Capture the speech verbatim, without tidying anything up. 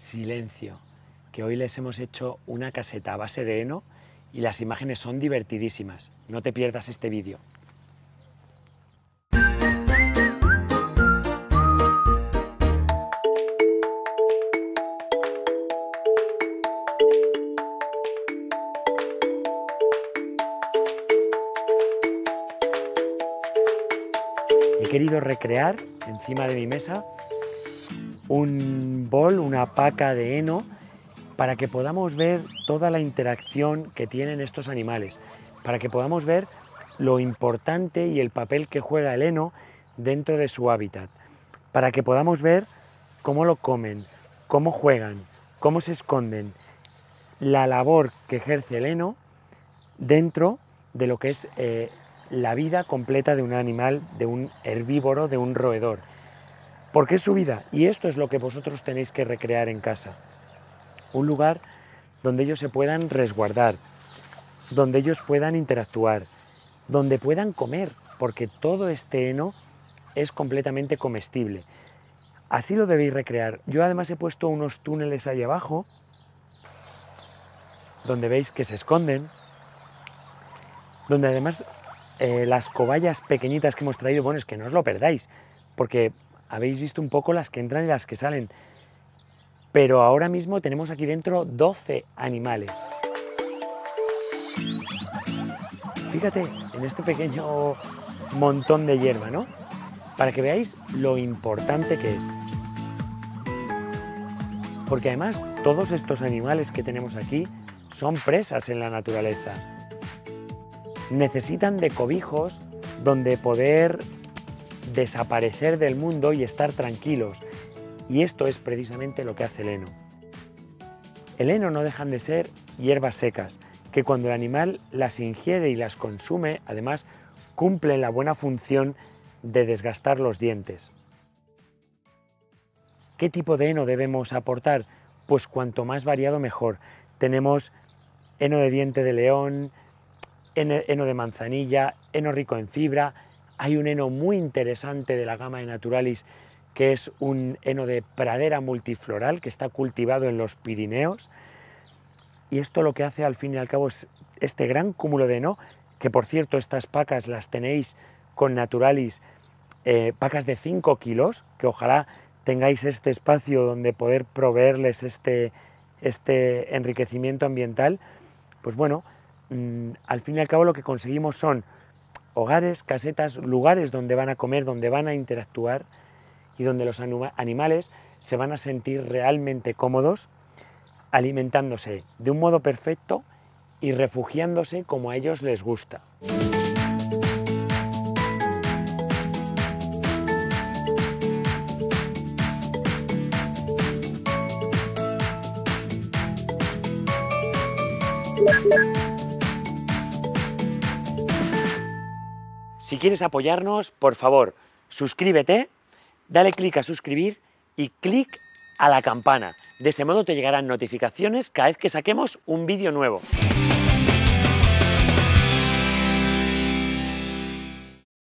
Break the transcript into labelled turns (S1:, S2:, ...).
S1: silencio, que hoy les hemos hecho una caseta a base de heno y las imágenes son divertidísimas. No te pierdas este vídeo. He querido recrear encima de mi mesa un bol, una paca de heno, para que podamos ver toda la interacción que tienen estos animales, para que podamos ver lo importante y el papel que juega el heno dentro de su hábitat, para que podamos ver cómo lo comen, cómo juegan, cómo se esconden, la labor que ejerce el heno dentro de lo que es eh, la vida completa de un animal, de un herbívoro, de un roedor. Porque es su vida, y esto es lo que vosotros tenéis que recrear en casa. Un lugar donde ellos se puedan resguardar, donde ellos puedan interactuar, donde puedan comer, porque todo este heno es completamente comestible. Así lo debéis recrear. Yo además he puesto unos túneles ahí abajo, donde veis que se esconden, donde además eh, las cobayas pequeñitas que hemos traído, bueno, es que no os lo perdáis, porque habéis visto un poco las que entran y las que salen. Pero ahora mismo tenemos aquí dentro doce animales. Fíjate en este pequeño montón de hierba, ¿no? Para que veáis lo importante que es. Porque además todos estos animales que tenemos aquí son presas en la naturaleza. Necesitan de cobijos donde poder desaparecer del mundo y estar tranquilos. Y esto es precisamente lo que hace el heno. El heno no dejan de ser hierbas secas, que cuando el animal las ingiere y las consume, además cumplen la buena función de desgastar los dientes. ¿Qué tipo de heno debemos aportar? Pues cuanto más variado mejor. Tenemos heno de diente de león, heno de manzanilla, heno rico en fibra. Hay un heno muy interesante de la gama de Naturalis, que es un heno de pradera multifloral que está cultivado en los Pirineos. Y esto lo que hace al fin y al cabo es este gran cúmulo de heno, que por cierto estas pacas las tenéis con Naturalis, eh, pacas de cinco kilos, que ojalá tengáis este espacio donde poder proveerles este, este enriquecimiento ambiental. Pues bueno, mmm, al fin y al cabo lo que conseguimos son hogares, casetas, lugares donde van a comer, donde van a interactuar y donde los animales se van a sentir realmente cómodos, alimentándose de un modo perfecto y refugiándose como a ellos les gusta. Si quieres apoyarnos, por favor, suscríbete, dale clic a suscribir y clic a la campana. De ese modo te llegarán notificaciones cada vez que saquemos un vídeo nuevo.